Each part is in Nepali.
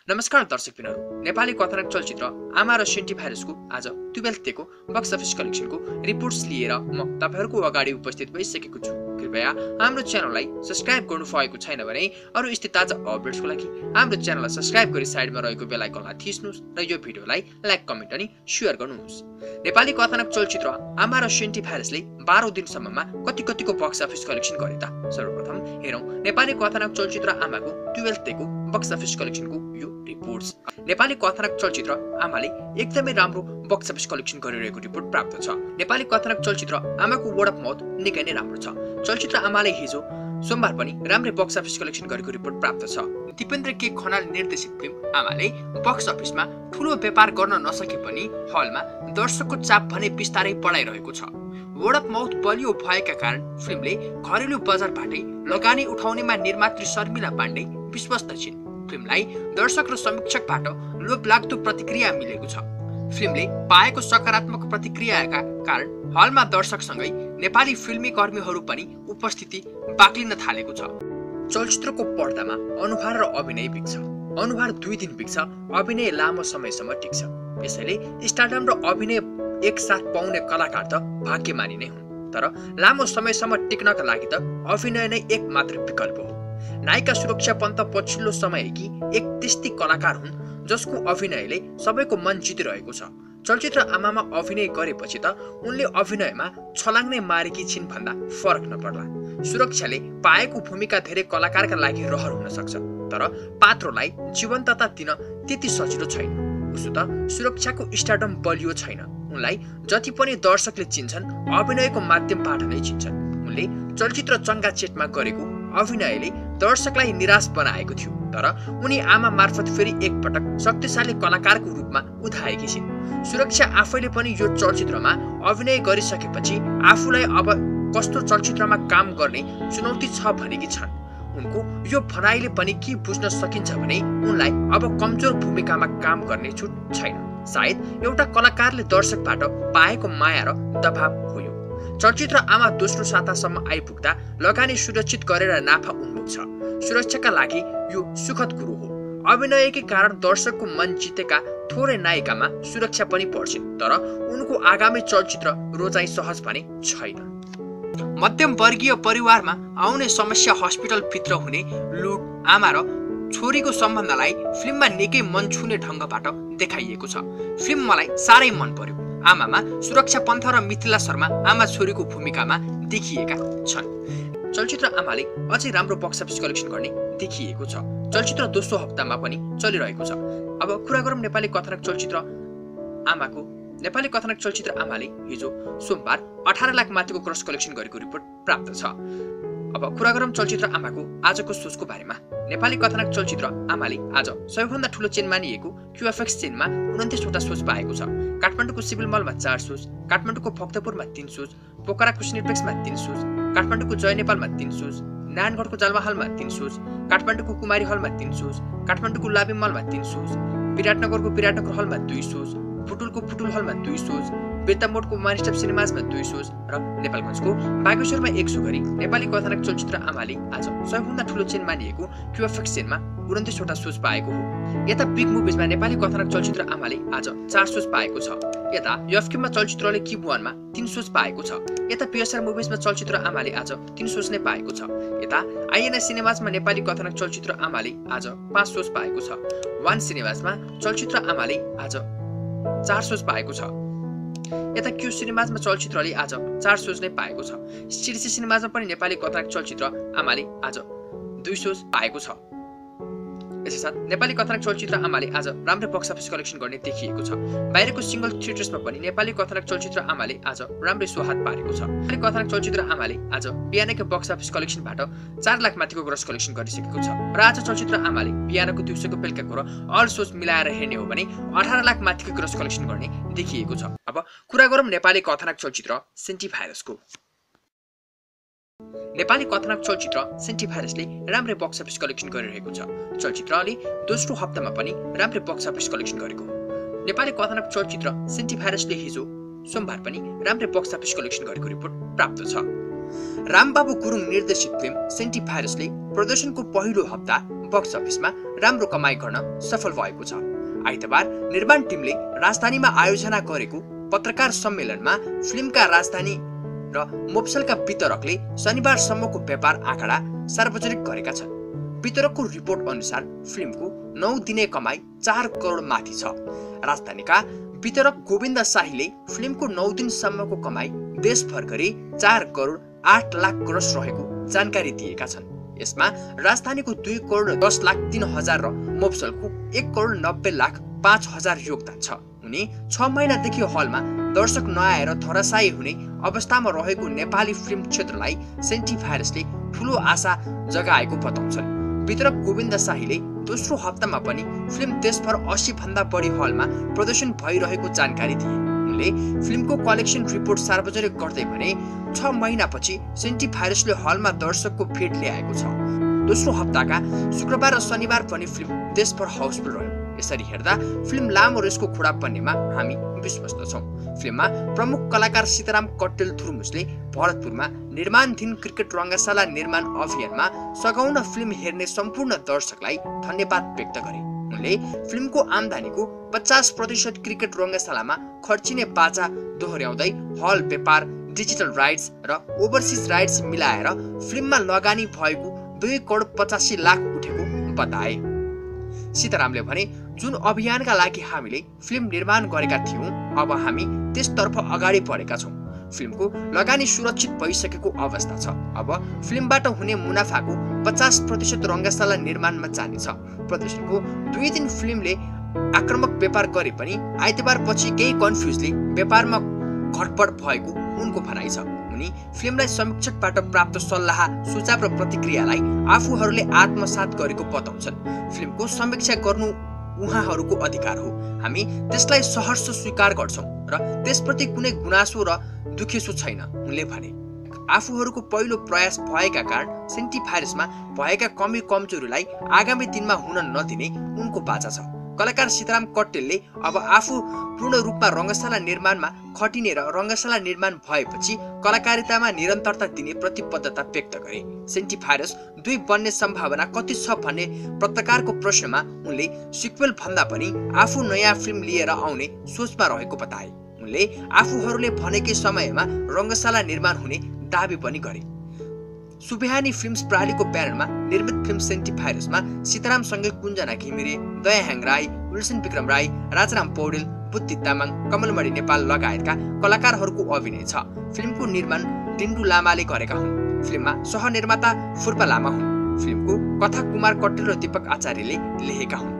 नमस्कार दर्शकबिनहरु, नेपाली कथानक चलचित्र आमा र सेन्टी भाइरसको आज 12th को बक्स अफिस कलेक्सनको रिपोर्ट्स लिएर म तपाईहरुको अगाडि उपस्थित भइसकेको छु। कृपया हाम्रो च्यानललाई सब्स्क्राइब गर्नु भएको छैन भने अरु यस्तै ताजा अपडेट्सको लागि हाम्रो च्यानललाई सब्स्क्राइब गरी साइडमा रहेको बेल आइकनलाई थिच्नुस् र यो भिडियोलाई लाइक कमेन्ट अनि शेयर गर्नुहोस्। नेपाली कथानक चलचित्र आमा र सेन्टी भाइरसले 12 दिनसम्ममा कतिको बक्स अफिस कलेक्सन गरे त? सर्वप्रथम हेरौं नेपाली कथानक चलचित्र आमाको 12th को बक्स अफिस कलेक्सनको यो रिपोर्ट्स। नेपाली कथानक चलचित्र आमाले एकदमै राम्रो बक्स अफिस कलेक्सन गरिरहेको रिपोर्ट प्राप्त छ। नेपाली कथानक चलचित्र आमाको वर्ड अफ माउथ निकै नै राम्रो छ। चलचित्र आमाले हिजो सोमबार पनि राम्रै बक्स अफिस कलेक्सन गरेको रिपोर्ट प्राप्त छ। दिपेन्द्र के खनाल निर्देशित फिल्म आमाले बक्स अफिसमा ठूलो व्यापार गर्न नसके पनि हलमा दर्शकको चाप भने बिस्तारै बढाइरहेको छ। वर्ड अफ माउथ बलियो भएका कारण फिल्मले घरेलु बजारबाटै लगानी उठाउनेमा निर्मात्री शर्मिला पाण्डे विश्वस्त छिन्। फिल्मलाई दर्शक र समीक्षकबाट लोभलाग्दो प्रतिक्रिया मिलेको छ। फिल्मले पाएको सकारात्मक प्रतिक्रियाका कारण हलमा दर्शकसँगै नेपाली फिल्मी कर्मीहरू पनि उपस्थिति बाक्लिन थालेको छ। चलचित्रको पर्दामा अनुहार र अभिनय बिग्छ। अनुहार 2 दिन बिग्छ, अभिनय लामो समयसम्म टिक्छ। यसैले स्टारडम र अभिनय एकसाथ पाउने कलाकार त भाग्यमानी नै हुन्। तर लामो समयसम्म टिक्नका लागि त अभिनय नै एक मात्र विकल्प हो। नायिका सुरक्षा पन्त पछिल्लो समयकी एक त्यस्ती कलाकार हुन् जसको अभिनयले सबैको मन जितिरहेको छ। चलचित्र आमामा अभिनय गरेपछि त उनले अभिनयमा छलाङ्ने मारेकी छिन् भन्दा फरक नपर्ला। सुरक्षाले पाएको भूमिका धेरै कलाकारका लागि रहर हुन सक्छ, तर पात्रलाई जीवन्तता दिन त्यति सजिलो छैन। उसो त सुरक्षाको स्टारडम बलियो छैन। उनलाई जति पनि दर्शकले चिन्छन् अभिनयको माध्यमबाट नै चिन्छन्। उनले चलचित्र चङ्गा चेटमा गरेको अभिनयले दर्शकलाई निराश बनाएको थियो, तर उनी आमा मार्फत फेरि एकपटक शक्तिशाली कलाकारको रूपमा उठाएकी छिन्। सुरक्षा आफैले पनि यो चलचित्रमा अभिनय गरिसकेपछि आफूलाई अब कस्तो चलचित्रमा काम गर्ने चुनौती छ भनेकी छन्। उनको यो भनाइले पनि के बुझ्न सकिन्छ भने उनलाई अब कमजोर भूमिकामा काम गर्ने छुट छैन। सायद एउटा कलाकारले दर्शकबाट पाएको माया र दबाव हो यो। चलचित्र आमा दोस्रो सातासम्म आइपुग्दा लगानी सुरक्षित गरेर नाफा उन्मुख छ। सुरक्षाका लागि यो सुखद कुरो हो। अभिनयकै कारण दर्शकको मन जितेका थोरै नायिकामा सुरक्षा पनि पर्छिन्, तर उनको आगामी चलचित्र रोजाइ सहज भने छैन। मध्यम वर्गीय परिवारमा आउने समस्या, हस्पिटल भित्र हुने लुट, आमा र छोरीको सम्बन्धलाई फिल्ममा निकै मन छुने ढङ्गबाट देखाइएको छ। फिल्म मलाई साह्रै मन पर्यो। आमामा सुरक्षा पन्थ र मिथिला शर्मा आमा छोरीको भूमिकामा देखिएका छन्। चलचित्र आमाले अझै राम्रो बक्स अफिस कलेक्सन गर्ने देखिएको छ। चलचित्र दोस्रो हप्तामा पनि चलिरहेको छ। अब कुरा गरौँ नेपाली कथानक चलचित्र आमाको। नेपाली कथानक चलचित्र आमाले हिजो सोमबार 18 लाख माथिको क्रस कलेक्सन गरेको रिपोर्ट प्राप्त छ। अब कुरा गरौँ चलचित्र आमाको आजको सोचको बारेमा। नेपाली कथानक चलचित्र आमाले आज सबैभन्दा ठूलो चेन मानिएको क्युएफएक्स चेनमा 29 वटा सोच पाएको छ। काठमाडौँको सिभिल मलमा 4 सोच, काठमाडौँको भक्तपुरमा 3 सोच, पोखराको सिनेप्लेक्समा 3 सोच, काठमाडौँको जय नेपालमा 3 सोच, नारायणगढको जालमा हलमा 3 सोच, काठमाडौँको कुमारी हलमा 3 सोच, काठमाडौँको लाबिम मलमा 3 सोच, विराटनगरको विराटनगर हलमा 2 सोच, पुटुलको पुटुल हलमा 2 सोच, बेतामोडको मानिस्टप सिनेमाजमा 2 सोच र नेपालगञ्जको बागेश्वरमा 1 सो गरी नेपाली कथानक चलचित्र आमाले आज सबैभन्दा ठूलो चेन मानिएको क्युएफएक्स चेनमा 29 वटा सोच पाएको हो। यता बिग मुभिजमा नेपाली कथानक चलचित्र आमाले आज 4 सोच पाएको छ। यता एफकेमा चलचित्रले किबुवानमा 3 सोच पाएको छ। यता पिएसआर मुभिजमा चलचित्र आमाले आज 3 सोच नै पाएको छ। यता आइएनएस सिनेमाजमा नेपाली कथानक चलचित्र आमाले आज 5 सोच पाएको छ। वान सिनेमाजमा चलचित्र आमाले आज 4 सोच पाएको छ। यता क्यू सिनेमाजमा चलचित्रले आज 4 सोच नै पाएको छ। सिडिसी सिनेमाजमा पनि नेपाली कथानक चलचित्र आमाले आज 2 सोच पाएको छ। यसैसाथ नेपाली कथानक चलचित्र आमाले आज राम्रो बक्स अफिस कलेक्सन गर्ने देखिएको छ। बाहिरको सिंगल थिएटर्समा पनि नेपाली कथानक चलचित्र आमाले आज राम्रै सुहात पारेको छ। नेपाली कथानक चलचित्र आमाले आज बिहानकै बक्स अफिस कलेक्सनबाट 4 लाख माथिको ग्रस कलेक्सन गरिसकेको छ। र आज चलचित्र आमाले बिहानको दिउँसोको बेलुकाको र अल सोच मिलाएर हेर्ने हो भने 18 लाख माथिको ग्रस कलेक्सन गर्ने देखिएको छ। अब कुरा गरौँ नेपाली कथानक चलचित्र सेन्टी भाइरसको। नेपाली कथानक चलचित्र सेन्टी भाइरसले राम्रै बक्स अफिस कलेक्सन गरिरहेको छ। चलचित्रले दोस्रो हप्तामा पनि राम्रै बक्स अफिस कलेक्सन गरेको हो। नेपाली कथानक चलचित्र सेन्टी भाइरसले हिजो सोमबार पनि राम्रै बक्स अफिस कलेक्सन गरेको रिपोर्ट प्राप्त छ। रामबाबु गुरुङ निर्देशित फिल्म सेन्टी भाइरसले प्रदर्शनको पहिलो हप्ता बक्स अफिसमा राम्रो कमाई गर्न सफल भएको छ। आइतबार निर्माण टिमले राजधानीमा आयोजना गरेको पत्रकार सम्मेलनमा फिल्मका राजधानी र मोप्सलका वितरकले शनिबारसम्मको व्यापार आँकडा सार्वजनिक गरेका छन्। वितरकको रिपोर्ट अनुसार फिल्मको 9 दिने कमाई 4 करोड माथि छ। राजधानीका वितरक गोविन्द शाहीले फिल्मको 9 दिनसम्मको कमाई देशभर गरी 4 करोड 8 लाख ग्रस रहेको जानकारी दिएका छन्। यसमा राजधानीको 2 करोड 10 लाख 3 हजार र मोप्सलको 1 करोड 90 लाख 5 हजार योगदान छ। उनी 6 महिनादेखि हलमा दर्शक नआएर धराशायी हुने अवस्थामा रहेको नेपाली फिल्म क्षेत्रलाई सेन्टी भाइरसले ठूलो आशा जगाएको बताउँछन्। वितरक गोविन्द शाहीले दोस्रो हप्तामा पनि फिल्म देशभर 80 भन्दा बढी हलमा प्रदर्शन भइरहेको जानकारी दिए। उनले फिल्मको कलेक्सन रिपोर्ट सार्वजनिक गर्दै भने 6 महिनापछि सेन्टी भाइरसले हलमा दर्शकको भेट ल्याएको छ। दोस्रो हप्ताका शुक्रबार र शनिबार पनि फिल्म देशभर हाउसफुल रह्यो। यसरी हेर्दा फिल्म लामो रेसको खुडा बन्नेमा हामी विश्वस्त छौं। फिल्ममा प्रमुख कलाकार सीताराम कट्टेल धुर्मुसले भरतपुरमा निर्माणाधीन क्रिकेट रंगशाला निर्माण अभियानमा सघाउन फिल्म हेर्ने सम्पूर्ण दर्शकलाई धन्यवाद व्यक्त गरे। उनले फिल्मको आम्दानीको 50% क्रिकेट रंगशालामा खर्चिने बाजा दोहोर्याउँदै हल व्यापार, डिजिटल राइट्स र ओभरसिज राइट्स मिलाएर फिल्ममा लगानी भएको 2 करोड 85 लाख उठेको बताए। सीतारामले भने, जुन अभियानका लागि हामीले फिल्म निर्माण गरेका थियौं, अब हामी त्यसतर्फ अगाडि बढेका छौं। फिल्मको लगानी सुरक्षित भइसकेको अवस्था छ। अब फिल्मबाट हुने मुनाफाको 50% रंगशाला निर्माणमा जानेछ। प्रदर्शनको 2 दिन फिल्मले आक्रामक व्यापार गरे पनि आइतबार पछि केही कन्फ्युजले व्यापारमा घटबड भएको उनको भनाइ छ। उनी फिल्मलाई समीक्षकबाट प्राप्त सल्लाह, सुझाव र प्रतिक्रियालाई आफूहरूले आत्मसात गरेको बताउँछन्। फिल्मको समीक्षा गर्नु उहाँहरूको अधिकार हो। हामी त्यसलाई सहर्ष स्वीकार गर्छौं र त्यसप्रति कुनै गुनासो र दुखेसो छैन, उनले भने। आफूहरूको पहिलो प्रयास भएका कारण सेन्टी भाइरसमा भएका कमी कमजोरीलाई आगामी दिनमा हुन नदिने उनको बाचा छ। कलाकार सीताराम कट्टेलले अब आफू पूर्ण रूपमा रंगशाला निर्माणमा खटिने र रंगशाला निर्माण भएपछि कलाकारितामा निरन्तरता दिने प्रतिबद्धता व्यक्त गरे। सेन्टी भाइरस 2 बन्ने सम्भावना कति छ भन्ने पत्रकारको प्रश्नमा उनले सिक्वेल भन्दा पनि आफू नयाँ फिल्म लिएर आउने सोचमा रहेको बताए। उनले आफूहरूले भनेकै समयमा रंगशाला निर्माण हुने दाबी पनि गरे। सुबेहानी फिल्म्स प्रालीको ब्यानरमा निर्मित फिल्म सेन्टी भाइरसमा सीतारामसँगै कुञ्जना घिमिरे, दयाहाङ राई, विल्सन विक्रम राई, राजाराम पौडेल, बुद्धि तामाङ, कमलमणि नेपाल लगायतका कलाकारहरूको अभिनय छ। फिल्मको निर्माण डिन्डु लामाले गरेका हुन्। फिल्ममा सहनिर्माता फुर्पा लामा हुन्। फिल्मको कथा कुमार कट्टेल र दीपक आचार्यले लेखेका हुन्।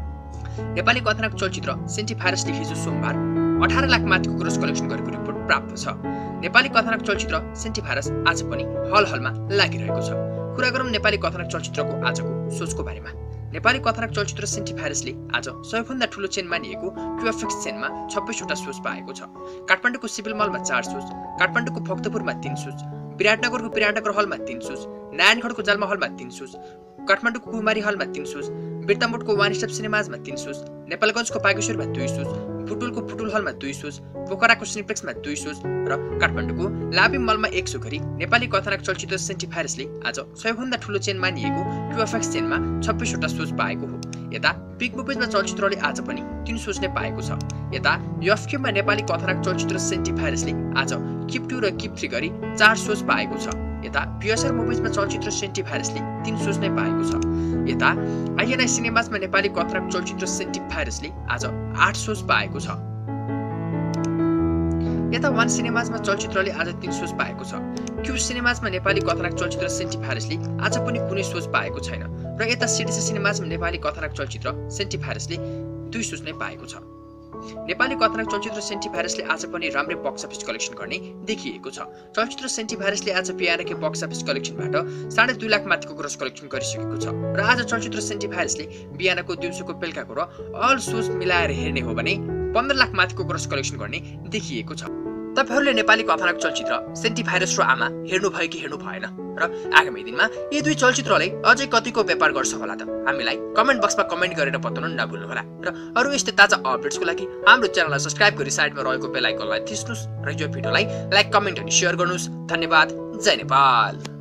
नेपाली कथानक चलचित्र सेन्टी भाइरसले हिजो सोमबार 18 लाख माथिको ग्रोस कलेक्सन गरेको रिपोर्ट प्राप्त छ। नेपाली कथानक चलचित्र सेन्टी भाइरस आज पनि हलमा लागिरहेको छ। कुरा गरौँ नेपाली कथानक चलचित्रको आजको सोचको बारेमा। नेपाली कथानक चलचित्र सेन्टी भाइरसले आज सबैभन्दा ठूलो चेन मानिएको क्युएफएक्स चेनमा 26 वटा सोच पाएको छ। काठमाडौँको सिभिल मलमा 4 सोच, काठमाडौँको भक्तपुरमा 3 सोच, विराटनगरको विराटनगर हलमा 3 सोच, नारायणगढको जालमा हलमा 3 सोच, काठमाडौँको कुमारी हलमा 3 सोच, बिर्तामोडको वान स्टप सिनेमाजमा 3 सोच, नेपालगञ्जको बागेश्वरमा 2 सोच, फुटुलको फुटुल हलमा 2 सोच, पोखराको सिनेप्लेक्समा 2 सोच र काठमाडौँको लाबिम मलमा 1 सो गरी नेपाली कथानक चलचित्र सेन्टी भाइरसले आज सबैभन्दा ठूलो चेन मानिएको क्युएफएक्स चेनमा 26 वटा सोच पाएको हो। यता बिग मुभिजमा चलचित्रले आज पनि 3 सोच नै पाएको छ। यता एफकेमा नेपाली कथानक चलचित्र सेन्टी भाइरसले आज किप 2 र किप 3 गरी 4 सोच पाएको छ। यता पिएसआर मुभिजमा चलचित्र सेन्टी भाइरसले 3 सोच नै पाएको छ। यता आइएनआई सिनेमाजमा नेपाली कथानक चलचित्र सेन्टी भाइरसले आज 8 सोच पाएको छ। यता वान सिनेमाजमा चलचित्रले आज 3 सोच पाएको छ। क्यू सिनेमाजमा नेपाली कथानक चलचित्र सेन्टी भाइरसले आज पनि कुनै सोच पाएको छैन र यता सिडिसी सिनेमाजमा नेपाली कथानक चलचित्र सेन्टी भाइरसले 2 सोच नै पाएको छ। नेपाली कथानक चलचित्र सेन्टी भाइरसले आज पनि राम्रै बक्स अफिस कलेक्सन गर्ने देखिएको छ। चलचित्र सेन्टी भाइरसले आज बिहानकै बक्स अफिस कलेक्सनबाट 2.5 लाख माथिको ग्रोस कलेक्सन गरिसकेको छ र आज चलचित्र सेन्टी भाइरसले बिहानको, दिउँसोको, बेलुकाको र अल सोच मिलाएर हेर्ने हो भने 15 लाख माथिको ग्रोस कलेक्सन गर्ने देखिएको छ। तपाईहरुले नेपाली कथानक चलचित्र सेन्टी भाइरस र आमा हेर्नु भयो कि हेर्नु भएन र आगामी दिनमा यी 2 चलचित्रले अझै कतिको व्यापार गर्छ होला त हामीलाई कमेन्ट बक्समा कमेन्ट गरेर बताउन नभुल्नु होला र अरु यस्तै ताजा अपडेट्सको लागि हाम्रो च्यानललाई सब्स्क्राइब गरी साइडमा रहेको बेल आइकनलाई थिच्नुस् र यो भिडियोलाई लाइक, कमेन्ट अनि शेयर गर्नुस्। धन्यवाद। जय नेपाल।